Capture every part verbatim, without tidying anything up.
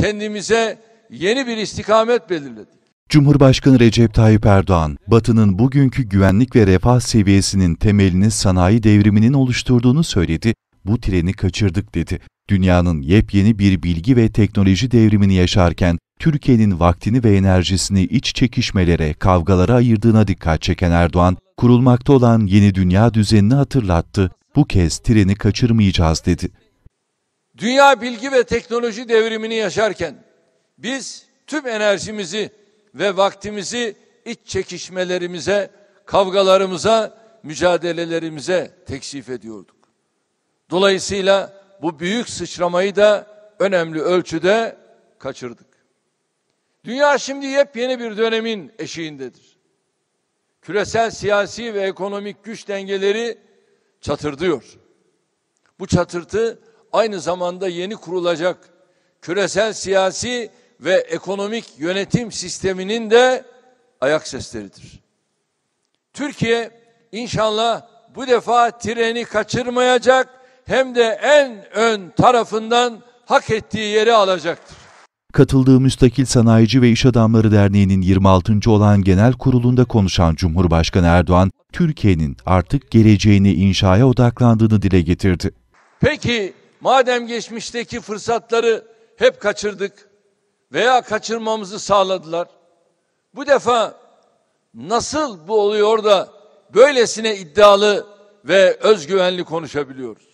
kendimize yeni bir istikamet belirledik. Cumhurbaşkanı Recep Tayyip Erdoğan, Batı'nın bugünkü güvenlik ve refah seviyesinin temelini sanayi devriminin oluşturduğunu söyledi. Bu treni kaçırdık dedi. Dünyanın yepyeni bir bilgi ve teknoloji devrimini yaşarken, Türkiye'nin vaktini ve enerjisini iç çekişmelere, kavgalara ayırdığına dikkat çeken Erdoğan, kurulmakta olan yeni dünya düzenini hatırlattı. Bu kez treni kaçırmayacağız dedi. Dünya bilgi ve teknoloji devrimini yaşarken, biz tüm enerjimizi ve vaktimizi iç çekişmelerimize, kavgalarımıza, mücadelelerimize teksif ediyorduk. Dolayısıyla bu büyük sıçramayı da önemli ölçüde kaçırdık. Dünya şimdi yepyeni bir dönemin eşiğindedir. Küresel siyasi ve ekonomik güç dengeleri çatırdıyor. Bu çatırtı aynı zamanda yeni kurulacak küresel siyasi ve ekonomik yönetim sisteminin de ayak sesleridir. Türkiye inşallah bu defa treni kaçırmayacak, hem de en ön tarafından hak ettiği yeri alacaktır. Katıldığı Müstakil Sanayici ve İş Adamları Derneği'nin yirmi altıncı olan genel kurulunda konuşan Cumhurbaşkanı Erdoğan, Türkiye'nin artık geleceğini inşaya odaklandığını dile getirdi. Peki madem geçmişteki fırsatları hep kaçırdık veya kaçırmamızı sağladılar, bu defa nasıl bu oluyor da böylesine iddialı ve özgüvenli konuşabiliyoruz?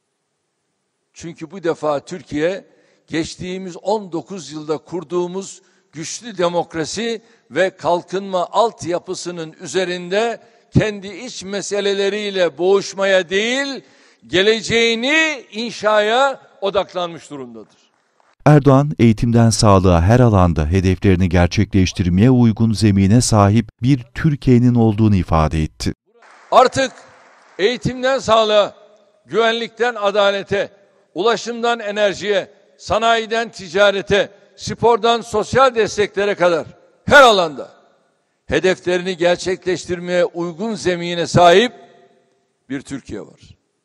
Çünkü bu defa Türkiye, geçtiğimiz on dokuz yılda kurduğumuz güçlü demokrasi ve kalkınma altyapısının üzerinde kendi iç meseleleriyle boğuşmaya değil, geleceğini inşaya odaklanmış durumdadır. Erdoğan, eğitimden sağlığa her alanda hedeflerini gerçekleştirmeye uygun zemine sahip bir Türkiye'nin olduğunu ifade etti. Artık eğitimden sağlığa, güvenlikten adalete, ulaşımdan enerjiye, sanayiden ticarete, spordan sosyal desteklere kadar her alanda hedeflerini gerçekleştirmeye uygun zemine sahip bir Türkiye var.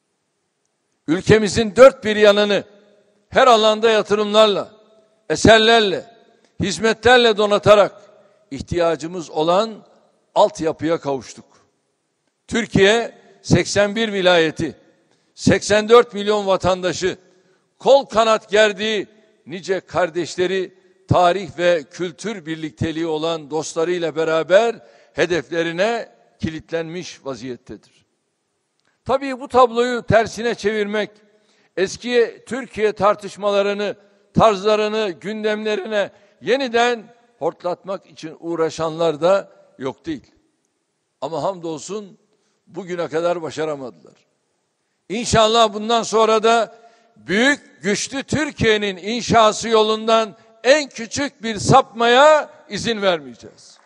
Ülkemizin dört bir yanını her alanda yatırımlarla, eserlerle, hizmetlerle donatarak ihtiyacımız olan altyapıya kavuştuk. Türkiye seksen bir vilayeti, seksen dört milyon vatandaşı, kol kanat gerdiği nice kardeşleri, tarih ve kültür birlikteliği olan dostlarıyla beraber hedeflerine kilitlenmiş vaziyettedir. Tabii bu tabloyu tersine çevirmek, eski Türkiye tartışmalarını, tarzlarını, gündemlerine yeniden hortlatmak için uğraşanlar da yok değil. Ama hamdolsun bugüne kadar başaramadılar. İnşallah bundan sonra da büyük, güçlü Türkiye'nin inşası yolundan en küçük bir sapmaya izin vermeyeceğiz.